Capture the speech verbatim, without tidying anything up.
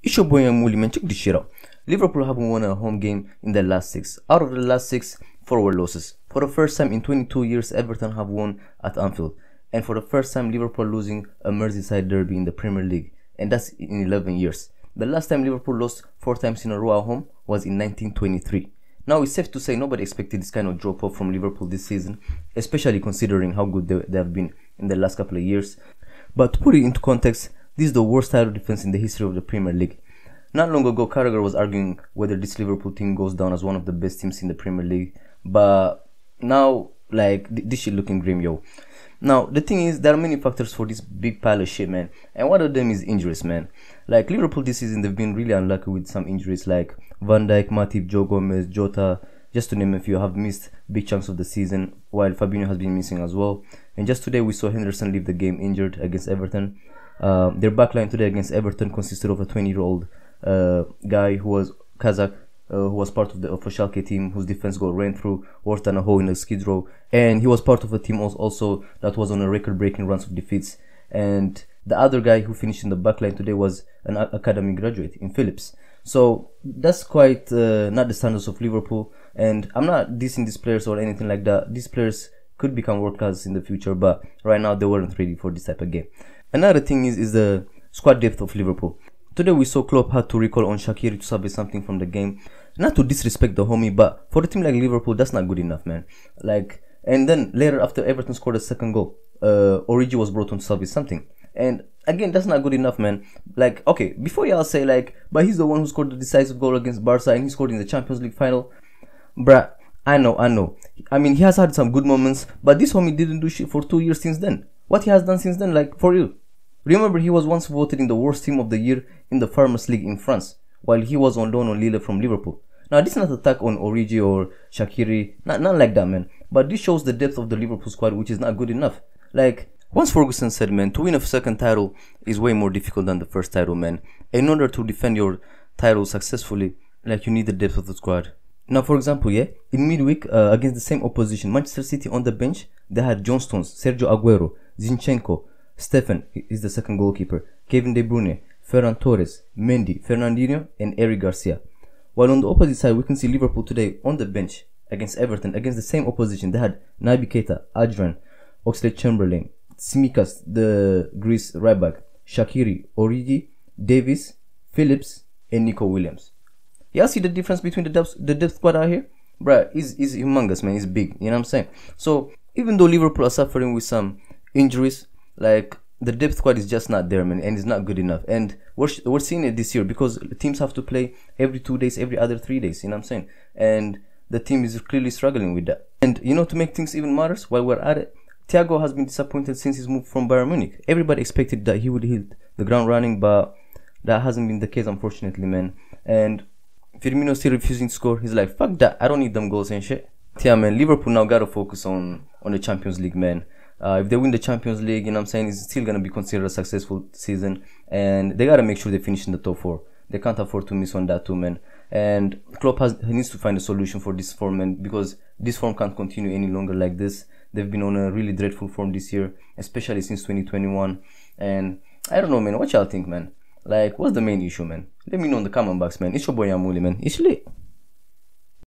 It's your boy Amuli, man. Check this shit out. Liverpool haven't won a home game in their last six. Out of the last six, four were losses. For the first time in twenty-two years, Everton have won at Anfield. And for the first time, Liverpool losing a Merseyside derby in the Premier League. And that's in eleven years. The last time Liverpool lost four times in a row at home was in nineteen twenty-three. Now it's safe to say nobody expected this kind of drop off from Liverpool this season, especially considering how good they, they have been in the last couple of years. But to put it into context, this is the worst title defense in the history of the Premier League. Not long ago, Carragher was arguing whether this Liverpool team goes down as one of the best teams in the Premier League. But now, like, th this shit looking grim, yo. Now, the thing is, there are many factors for this big pile of shit, man. And one of them is injuries, man. Like, Liverpool this season, they've been really unlucky with some injuries like Van Dijk, Matip, Joe Gomez, Jota, just to name a few, have missed big chunks of the season, while Fabinho has been missing as well. And just today, we saw Henderson leave the game injured against Everton. Uh, their backline today against Everton consisted of a twenty-year-old uh, guy who was Kazakh, uh, who was part of the official Schalke team, whose defense got ran through, worse than a hole in a skid row. And he was part of a team also that was on a record-breaking runs of defeats. And the other guy who finished in the backline today was an academy graduate in Phillips. So that's quite uh, not the standards of Liverpool. And I'm not dissing these players or anything like that. These players could become world class in the future, but right now they weren't ready for this type of game. Another thing is, is the squad depth of Liverpool. Today we saw Klopp had to recall on Shaqiri to salvage something from the game. Not to disrespect the homie, but for a team like Liverpool, that's not good enough, man. Like, and then later after Everton scored a second goal, uh, Origi was brought on to salvage something. And again, that's not good enough, man. Like, okay, before y'all say like, but he's the one who scored the decisive goal against Barca and he scored in the Champions League final. Bruh, I know, I know. I mean, he has had some good moments, but this homie didn't do shit for two years since then. What he has done since then, like, for real. Remember, he was once voted in the worst team of the year in the Farmers League in France, while he was on loan on Lille from Liverpool. Now, this is not an attack on Origi or Shaqiri, not, not like that, man. But this shows the depth of the Liverpool squad, which is not good enough. Like, once Ferguson said, man, to win a second title is way more difficult than the first title, man. In order to defend your title successfully, like, you need the depth of the squad. Now, for example, yeah, in midweek, uh, against the same opposition, Manchester City on the bench, they had John Stones, Sergio Aguero, Zinchenko, Stefan is the second goalkeeper, Kevin De Bruyne, Ferran Torres, Mendy, Fernandinho, and Eric Garcia. While on the opposite side, we can see Liverpool today on the bench against Everton, against the same opposition. They had Naby Keita, Adrian, Oxlade-Chamberlain, Tsimikas, the Greece right back, Shaqiri, Origi, Davis, Phillips, and Nico Williams. Y'all see the difference between the depth, the depth squad out here? Bruh, he's, he's humongous, man. He's big, you know what I'm saying? So, even though Liverpool are suffering with some injuries, like, the depth squad is just not there, man, and it's not good enough. And we're, we're seeing it this year because teams have to play every two days, every other three days, you know what I'm saying? And the team is clearly struggling with that. And, you know, to make things even worse, while we're at it, Thiago has been disappointed since his move from Bayern Munich. Everybody expected that he would hit the ground running, but that hasn't been the case, unfortunately, man. And Firmino still refusing to score. He's like, fuck that, I don't need them goals and shit. Yeah, man, Liverpool now gotta focus on, on the Champions League, man. Uh, if they win the Champions League, you know what I'm saying, it's still gonna be considered a successful season. And they gotta make sure they finish in the top four. They can't afford to miss on that too, man. And Klopp has, he needs to find a solution for this form, man, because this form can't continue any longer like this. They've been on a really dreadful form this year, especially since twenty twenty-one. And I don't know, man, what y'all think, man? Like, what's the main issue, man? Let me know in the comment box, man. It's your boy Amuli, man. It's lit.